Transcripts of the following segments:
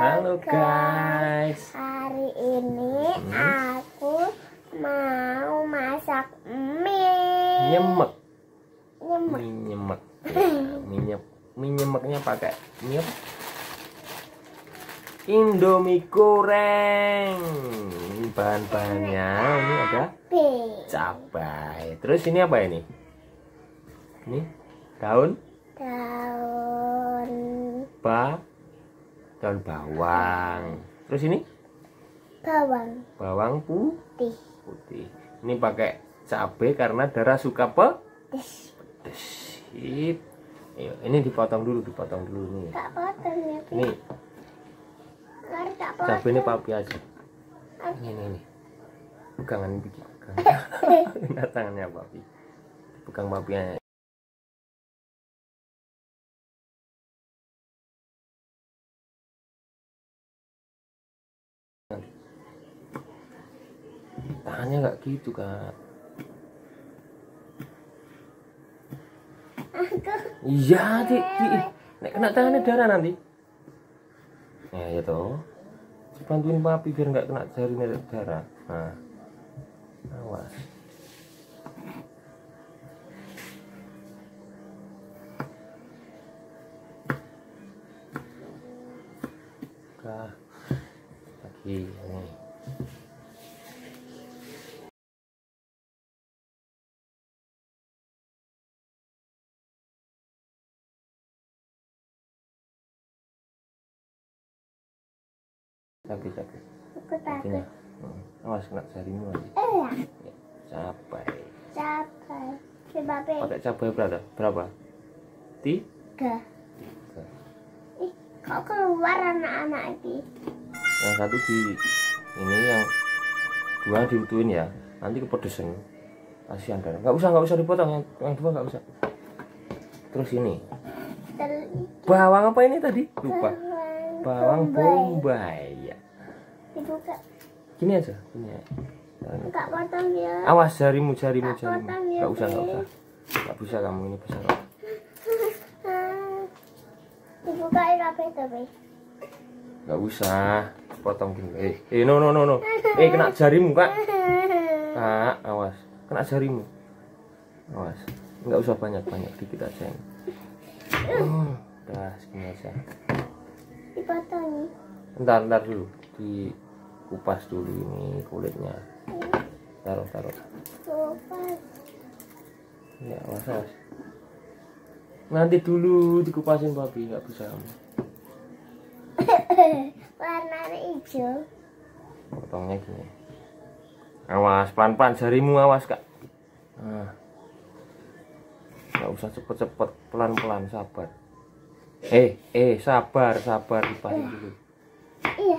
Halo guys. Hari ini aku mau masak mie. Nyemek. Nyemek. Mie nyemek. Mie nyemeknya pakai mie Indomie goreng. Bahan-bahannya ini ada cabai. Terus ini apa ini? Ini daun bawang. Terus ini bawang putih. Ini pakai cabai karena Dara suka pedes. Sip. Ayo, ini dipotong dulu nih. Kak potong ya. Ini cabai ini papi aja. Ini. Pegangan bikin. Nah, tangannya papi. Pegang papinya. Tangannya nggak gitu Kak. Iya nek kena tangannya Dara nanti. Nah ya toh, bantuin papi biar nggak kena jarinya Dara. Nah, awas. Lagi nih. Sakit. Aku takut. Awas kena jarimu lagi. Ya, cabai. Pakai cabai berapa? 3. Ih, kok keluar anak-anak ini? Yang satu ini, yang dua diutuin ya. Nanti kepedesan. Kasihan Dara. Nggak usah dipotong, yang dua nggak usah. Terus ini. Bawang apa ini tadi? Lupa. Bawang bombay ya. Dibuka. Gini aja. Enggak potong ya. Awas jarimu. Nggak Nggak usah. Nggak bisa kamu, ini besar. Dibukain apa itu, Be? Nggak usah. Potong gini. No. Kena jarimu, Kak. Kak, awas. Kena jarimu. Awas. Nggak usah banyak, dikit aja ini. Udah segini aja. Dipotong. Ntar dulu. Dikupas dulu ini kulitnya. Taruh. Kupas. Ya, awas. Nanti dulu dikupasin papi, nggak bisa kamu. Warna hijau. Potongnya gini. Awas, pelan-pelan jarimu, awas Kak. Nah. Nggak usah cepet-cepet, pelan-pelan, sabar. Sabar dipasin dulu. Iya.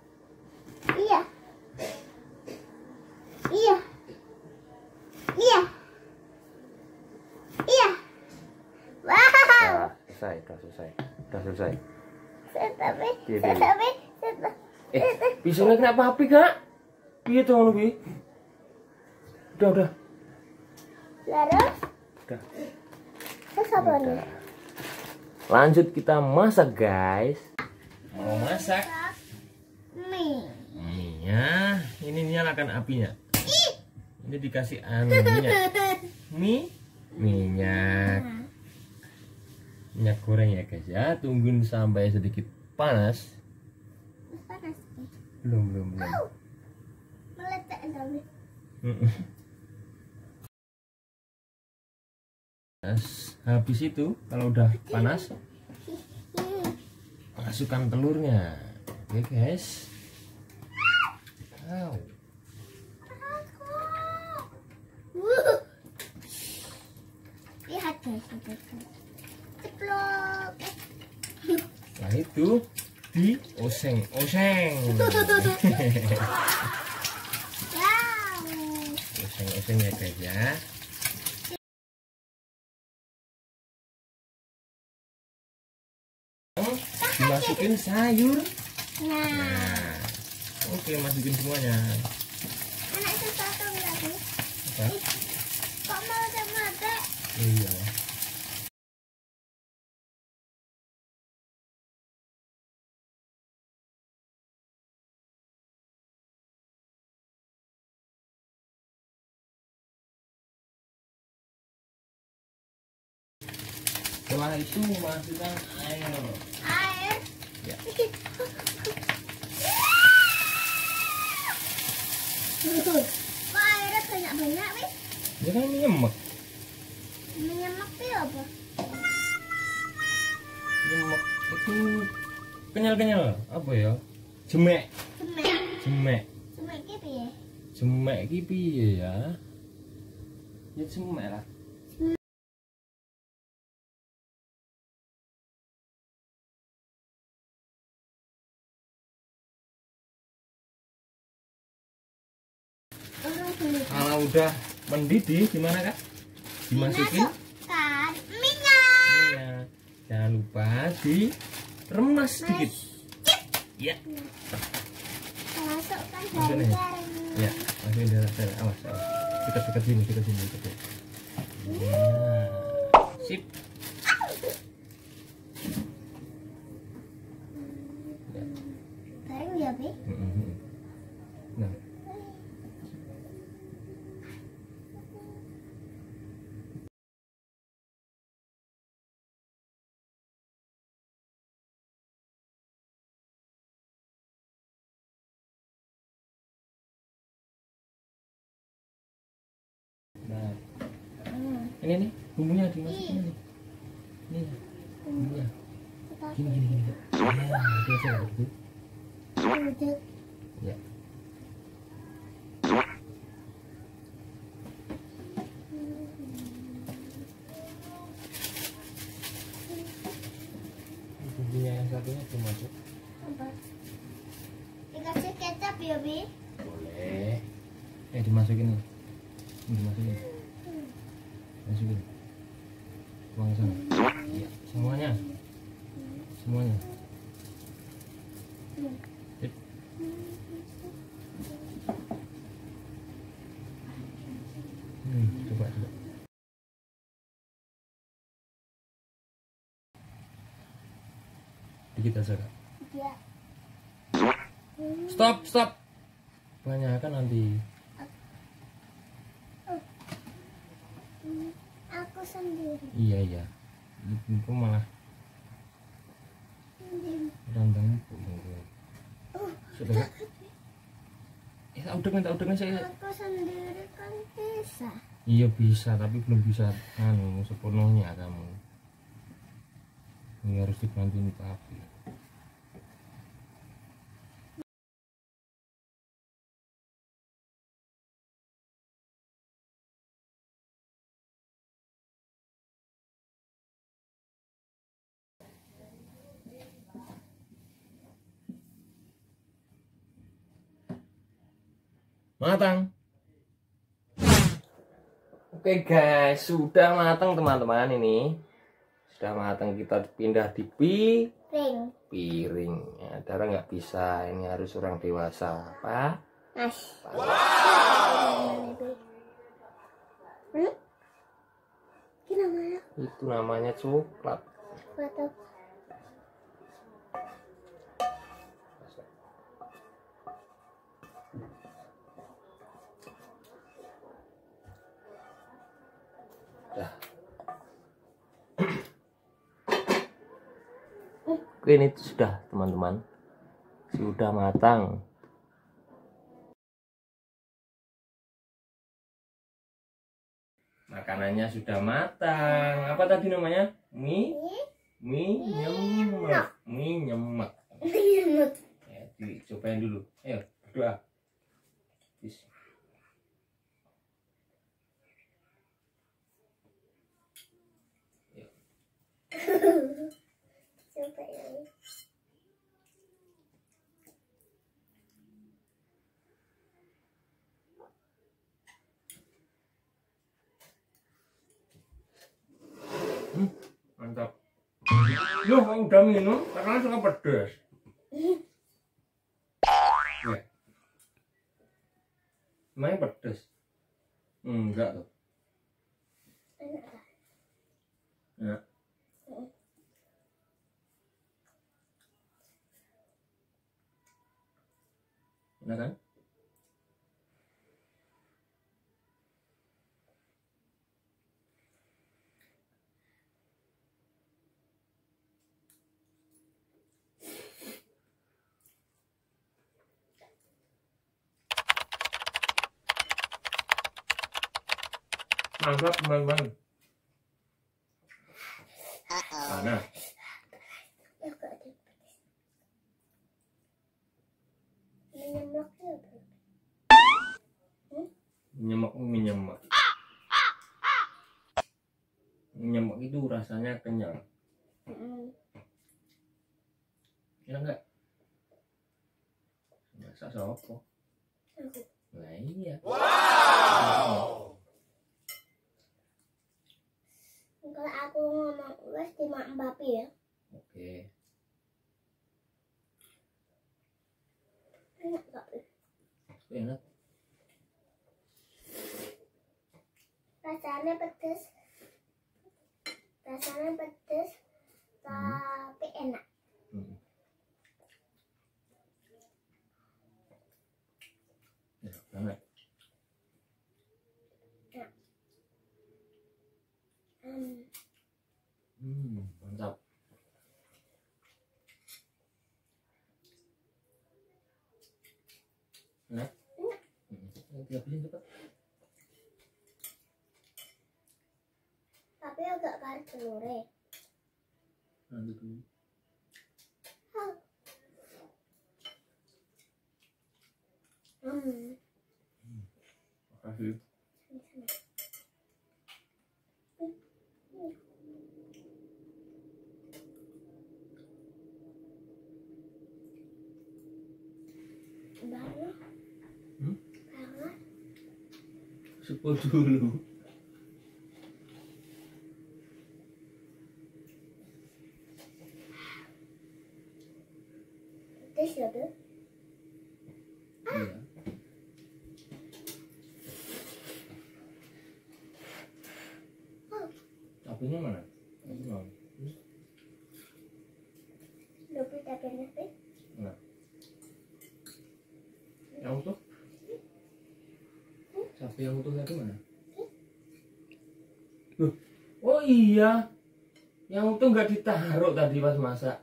Wow. Udah selesai. Tapi. Pisaunya kena papi Kak. Piye to ngono kuwi? Udah. Lalu? Udah. Terus apa nih? Lanjut kita masak guys. Mau masak Mie. ya. Ini nyalakan apinya. Ini dikasih minyak goreng ya guys ya. Tungguin sampai sedikit panas. Panas. Belum. Meletak tapi. Habis itu kalau udah panas, masukkan telurnya. Oke guys. Wow. Lihat guys, ceplok. Nah itu dioseng. Oseng ya guys ya. Dimasukin sayur. Nah, oke, masukin semuanya. Anak satu lagi. Kok mau mati? Iya. Setelah itu masukkan air. Air. Ya. Kok airnya banyak-banyak, wis? Dia kan nyemek. Menyemek itu apa? Nyemek itu kenyal-kenyal apa ya? Jemek. Semek. Jemek. Semek ki piye? Jemek ki piye ya? Ya jemek lah. Kalau udah mendidih gimana Kak? Dimasukin Masukkan minyak. minyak. Jangan lupa diremas sedikit. Ya. Masukkan Masukin ya. garam. Ya, masukin darah. Awas, awas. Dekat sini, dekat sini. Nah, sip. Ya. Garam ya, Bi? Nah. Nah. Ini nih, bumbunya dimasukin nih. Ini bumbunya. Gini. Ya, biasa gitu. Udah. Ya. Bumbunya yang satunya dimasuk. Apa? Dikasih kecap ya, Bi? Boleh. Dimasukin nih. Dimasukin. Masukin. Tuang ke sana. Iya, semuanya. Semuanya. Sip. Coba. Dikit aja, Kak. Iya. Stop. Banyak kan nanti. Aku sendiri. Iya. Itu malah randang sudah. Tak udeng saya. Aku sendiri kan bisa. Iya bisa, tapi belum bisa sepenuhnya kamu. Ini harus dibantuin papi. Matang. Oke guys, sudah matang teman-teman ini. Sudah matang, kita pindah di piring. Ya, darah nggak bisa, ini harus orang dewasa. Apa? Mas. Ini namanya Itu namanya coklat. foto. Dah. Oke, ini sudah teman-teman, sudah matang. Makanannya sudah matang. Apa tadi namanya? Mie nyemek. Ya, dicobain dulu. Ayo, berdoa. Bis. Coba ya. Mantap. Loh, kamu udah minum? Karena suka pedas. Ya. Main pedas. Enggak tuh. Ya. Enak kan? Mantap teman-teman. Mana? Agak ada pedes. Menyemak ya, Bro. Menyemak. Menyemak itu rasanya kenyal. Ya enggak? Masa sopo? Aku. Nah iya. Kalau aku ngomong wes di mak Mbappe ya. Oke. Enak gak? Enak. Rasanya pedes. Tapi enak. Enak banget. Mantap. Enak. Dihabisin cepat. Tapi agak garing telurnya. Nanti dulu. Makasih. Banget. Sepul dulu. Pedes ya, Bro? Iya. Tapinya mana? Lebih tapi. Nah. Yang utuh? Sapi yang utuh tadi mana? Loh, oh iya. Yang utuh nggak ditaruh tadi pas masak.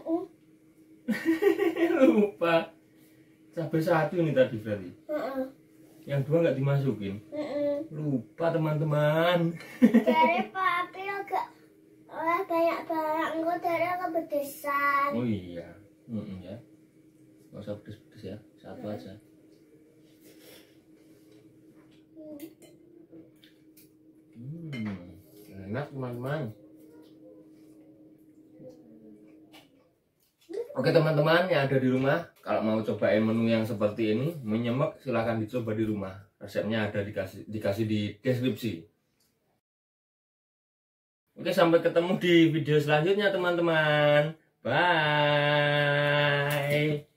Lupa. Cabai satu ini tadi berarti. Yang dua nggak dimasukin. Lupa teman-teman. Dari papi agak banyak barang. Enggak dari agak pedesan. Oh iya. Ya. Nggak usah pedes-pedes ya. Satu aja. Enak teman-teman. Oke teman-teman yang ada di rumah, kalau mau cobain menu yang seperti ini, menyemek, silahkan dicoba di rumah. Resepnya ada dikasih di deskripsi. Oke, sampai ketemu di video selanjutnya teman-teman. Bye.